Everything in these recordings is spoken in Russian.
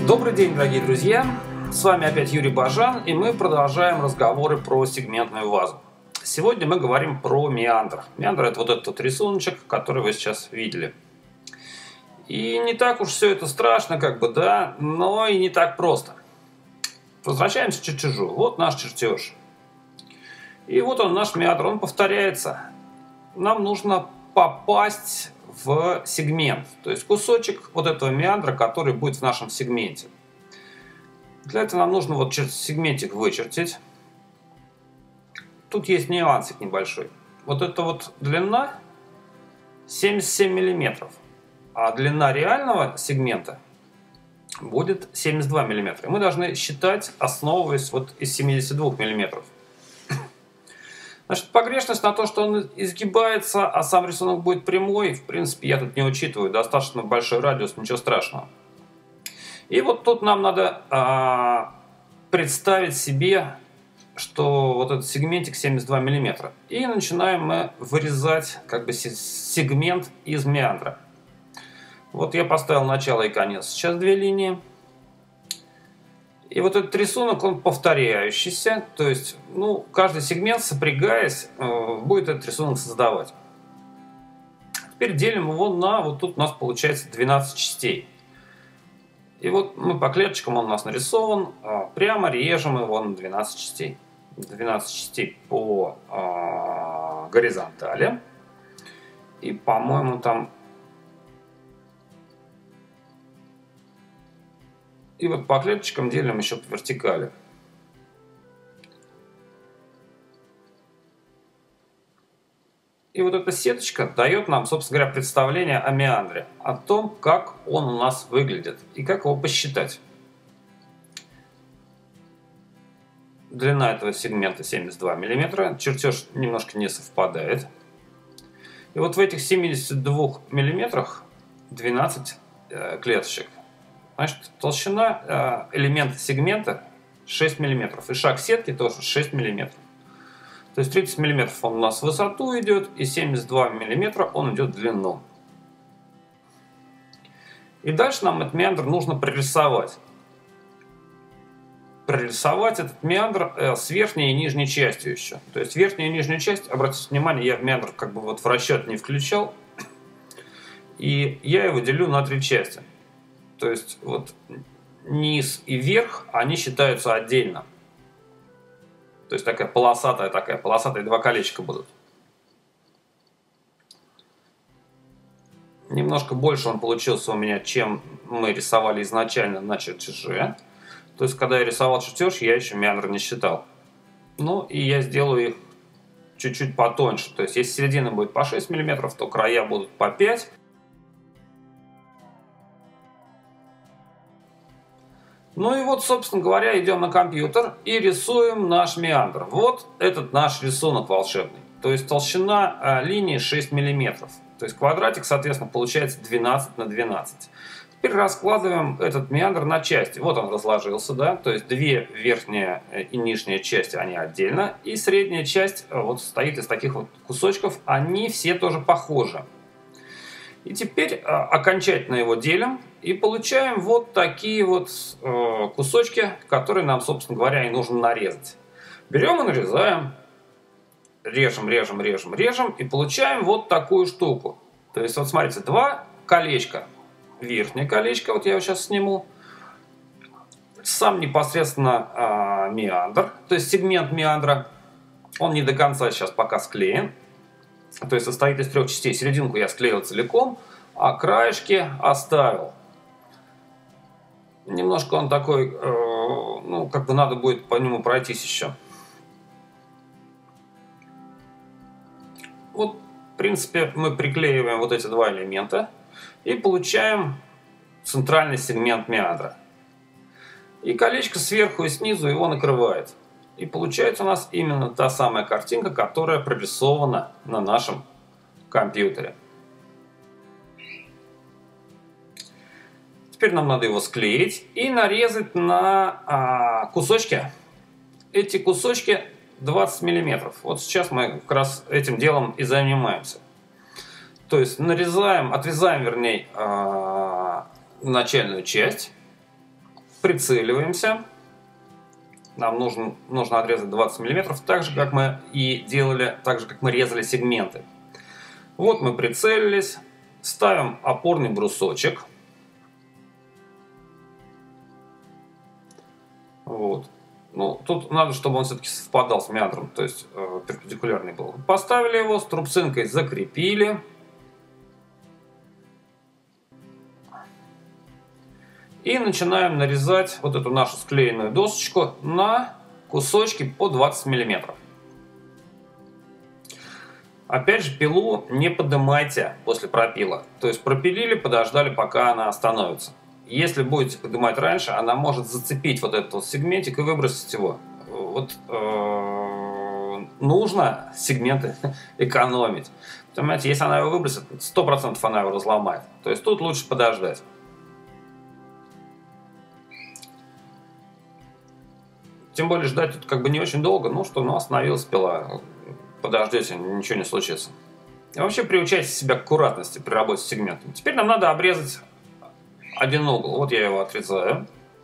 Добрый день, дорогие друзья! С вами опять Юрий Бажан, и мы продолжаем разговоры про сегментную вазу. Сегодня мы говорим про меандр. Меандр — это вот этот рисуночек, который вы сейчас видели. И не так уж все это страшно, да, но и не так просто. Возвращаемся к чертежу. Вот наш чертеж. И вот он, наш меандр, он повторяется. Нам нужно попасть в сегмент, то есть кусочек вот этого меандра, который будет в нашем сегменте. Для этого нам нужно вот сегментик вычертить. Тут есть нюансик небольшой. Вот эта вот длина 77 мм, а длина реального сегмента будет 72 мм. Мы должны считать, основываясь вот из 72 мм. Значит, погрешность на то, что он изгибается, а сам рисунок будет прямой, в принципе, я тут не учитываю. Достаточно большой радиус, ничего страшного. И вот тут нам надо представить себе, что вот этот сегментик 72 мм. И начинаем мы вырезать сегмент из меандра. Вот я поставил начало и конец. Сейчас две линии. И вот этот рисунок, он повторяющийся, то есть, каждый сегмент, сопрягаясь, будет этот рисунок создавать. Теперь делим его на, вот тут у нас получается 12 частей. И вот мы по клеточкам, он у нас нарисован, прямо режем его на 12 частей. 12 частей по горизонтали. И, по-моему, там... И вот по клеточкам делим еще по вертикали. И вот эта сеточка дает нам, собственно говоря, представление о меандре, о том, как он у нас выглядит и как его посчитать. Длина этого сегмента 72 мм, чертеж немножко не совпадает. И вот в этих 72 мм 12 клеточек. Значит, толщина элемента сегмента 6 мм. И шаг сетки тоже 6 мм. То есть 30 мм он у нас в высоту идет, и 72 мм он идет в длину. И дальше нам этот меандр нужно прорисовать. Прорисовать этот меандр с верхней и нижней частью еще. То есть верхнюю и нижнюю часть, обратите внимание, я меандр в расчет не включал. И я его делю на три части. То есть вот низ и верх, они считаются отдельно. То есть такая полосатая два колечка будут. Немножко больше он получился у меня, чем мы рисовали изначально на чертеже. То есть когда я рисовал чертеж, я еще меандр не считал. И я сделаю их чуть-чуть потоньше. То есть если середина будет по 6 мм, то края будут по 5 мм. И вот, собственно говоря, идем на компьютер и рисуем наш меандр. Вот этот наш рисунок волшебный. То есть толщина линии 6 мм. То есть квадратик, соответственно, получается 12 на 12. Теперь раскладываем этот меандр на части. Вот он разложился, да. То есть две верхние и нижние части, они отдельно. И средняя часть вот состоит из таких вот кусочков. Они все тоже похожи. И теперь окончательно его делим и получаем вот такие вот кусочки, которые нам, собственно говоря, и нужно нарезать. Берем и нарезаем, режем и получаем вот такую штуку. То есть вот смотрите, два колечка. Верхнее колечко, вот я его сейчас сниму. Сам непосредственно меандр, то есть сегмент меандра. Он не до конца сейчас пока склеен. То есть состоит из трех частей. Серединку я склеил целиком, а краешки оставил. Немножко он такой, надо будет по нему пройтись еще. Вот, в принципе, мы приклеиваем вот эти два элемента и получаем центральный сегмент меандра. И колечко сверху и снизу его накрывает. И получается у нас именно та самая картинка, которая прорисована на нашем компьютере. Теперь нам надо его склеить и нарезать на кусочки. Эти кусочки 20 мм. Вот сейчас мы как раз этим делом и занимаемся. То есть отрезаем, начальную часть. прицеливаемся. Нам нужно отрезать 20 мм, так же, как мы и делали, так же, как мы резали сегменты. Вот мы прицелились, ставим опорный брусочек. Вот. Ну, тут надо, чтобы он все-таки совпадал с меандром, то есть перпендикулярный был. Поставили его, струбцинкой закрепили. И начинаем нарезать вот эту нашу склеенную досочку на кусочки по 20 мм. Опять же, пилу не поднимайте после пропила. То есть пропилили, подождали, пока она остановится. Если будете поднимать раньше, она может зацепить вот этот вот сегментик и выбросить его. Вот нужно сегменты экономить. Понимаете, если она его выбросит, 100% она его разломает. То есть тут лучше подождать. Тем более ждать тут как бы не очень долго, ну что, ну остановилась пила. Подождете, ничего не случится. И вообще приучайте себя к аккуратности при работе с сегментом. Теперь нам надо обрезать один угол. Вот я его отрезаю.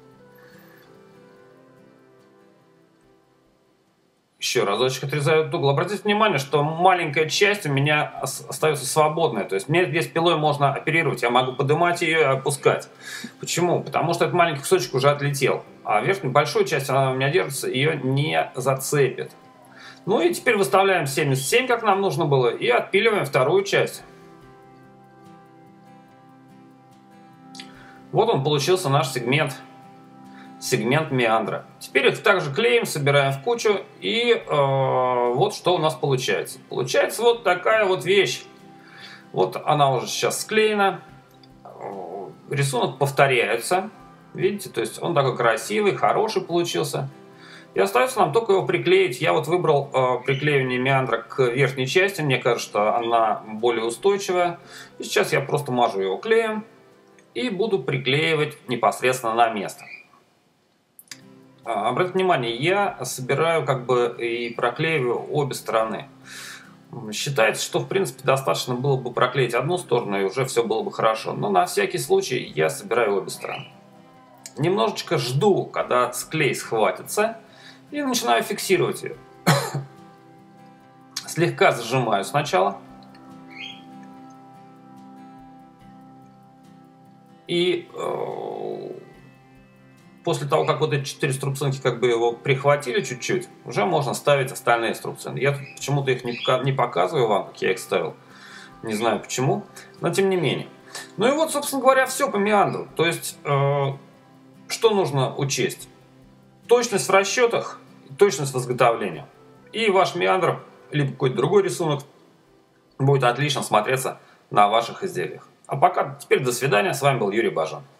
Еще разочек отрезаю этот угол. Обратите внимание, что маленькая часть у меня остается свободной. То есть мне здесь пилой можно оперировать. Я могу поднимать ее и опускать. Почему? Потому что этот маленький кусочек уже отлетел. А верхнюю большую часть, она у меня держится, ее не зацепит. Ну и теперь выставляем 77, как нам нужно было, и отпиливаем вторую часть. Вот он получился наш сегмент меандра. Теперь их также клеим, собираем в кучу, и вот что у нас получается. Получается вот такая вот вещь. Вот она уже сейчас склеена. Рисунок повторяется. Видите, то есть он такой красивый, хороший получился. И остается нам только его приклеить. Я вот выбрал приклеивание меандра к верхней части. Мне кажется, что она более устойчивая. И сейчас я просто мажу его клеем и буду приклеивать непосредственно на место. Обратите внимание, я собираю как бы и проклеиваю обе стороны. Считается, что в принципе достаточно было бы проклеить одну сторону, и уже все было бы хорошо. Но на всякий случай я собираю обе стороны. Немножечко жду, когда склей схватится, и начинаю фиксировать ее. Слегка зажимаю сначала. И после того, как вот эти 4 струбцинки как бы его прихватили чуть-чуть, уже можно ставить остальные струбцинки. Я почему-то их не показываю вам, как я их ставил. Не знаю почему, но тем не менее. Ну и вот, собственно говоря, все по меандру. То есть, что нужно учесть? Точность в расчетах, точность в изготовлении. И ваш меандр, либо какой-то другой рисунок, будет отлично смотреться на ваших изделиях. А пока, теперь до свидания. С вами был Юрий Бажан.